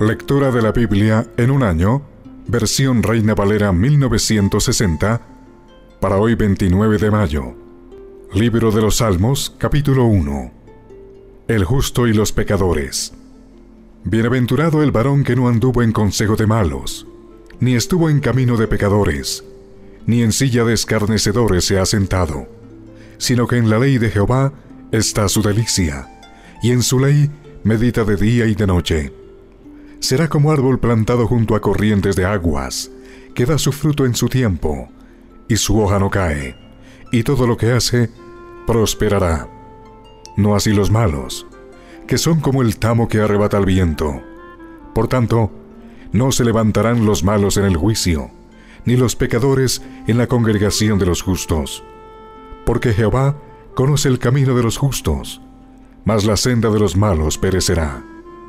Lectura de la Biblia en un año, versión Reina Valera 1960, para hoy 29 de mayo. Libro de los Salmos, capítulo 1. El justo y los pecadores. Bienaventurado el varón que no anduvo en consejo de malos, ni estuvo en camino de pecadores, ni en silla de escarnecedores se ha sentado, sino que en la ley de Jehová está su delicia, y en su ley medita de día y de noche. Será como árbol plantado junto a corrientes de aguas, que da su fruto en su tiempo, y su hoja no cae, y todo lo que hace prosperará. No así los malos, que son como el tamo que arrebata el viento. Por tanto, no se levantarán los malos en el juicio, ni los pecadores en la congregación de los justos. Porque Jehová conoce el camino de los justos, mas la senda de los malos perecerá.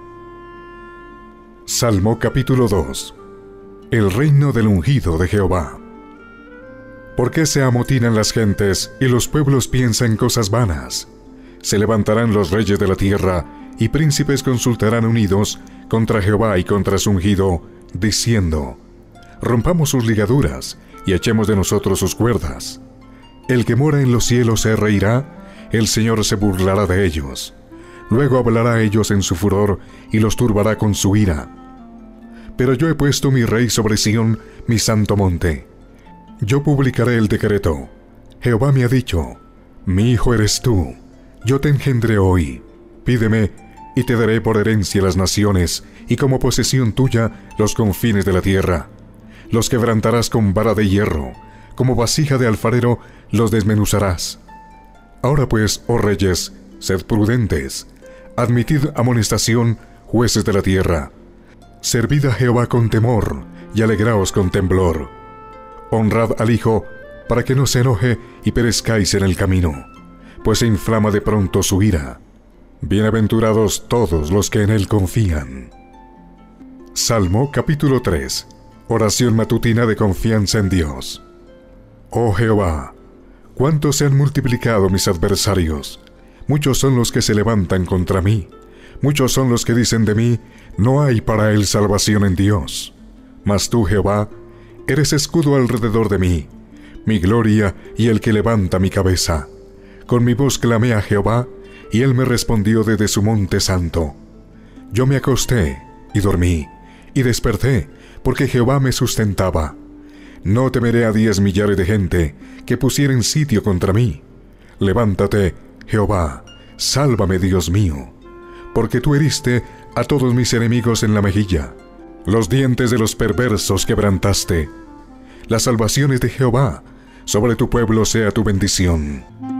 Salmo capítulo 2. El reino del ungido de Jehová. ¿Por qué se amotinan las gentes y los pueblos piensan cosas vanas? Se levantarán los reyes de la tierra y príncipes consultarán unidos contra Jehová y contra su ungido, diciendo: rompamos sus ligaduras y echemos de nosotros sus cuerdas. El que mora en los cielos se reirá, el Señor se burlará de ellos. Luego hablará a ellos en su furor y los turbará con su ira. Pero yo he puesto mi rey sobre Sión, mi santo monte. Yo publicaré el decreto. Jehová me ha dicho: mi hijo eres tú, yo te engendré hoy. Pídeme, y te daré por herencia las naciones, y como posesión tuya los confines de la tierra. Los quebrantarás con vara de hierro, como vasija de alfarero los desmenuzarás. Ahora pues, oh reyes, sed prudentes, admitid amonestación, jueces de la tierra. Servid a Jehová con temor, y alegraos con temblor. Honrad al Hijo, para que no se enoje y perezcáis en el camino, pues se inflama de pronto su ira. Bienaventurados todos los que en él confían. Salmo capítulo 3. Oración matutina de confianza en Dios. Oh Jehová, cuánto se han multiplicado mis adversarios. Muchos son los que se levantan contra mí. Muchos son los que dicen de mí: no hay para él salvación en Dios. Mas tú, Jehová, eres escudo alrededor de mí, mi gloria y el que levanta mi cabeza. Con mi voz clamé a Jehová, y él me respondió desde su monte santo. Yo me acosté y dormí, y desperté, porque Jehová me sustentaba. No temeré a 10 millares de gente que pusieren sitio contra mí. Levántate, Jehová, sálvame, Dios mío, porque tú heriste a todos mis enemigos en la mejilla. Los dientes de los perversos quebrantaste. Las salvaciones de Jehová, sobre tu pueblo sea tu bendición.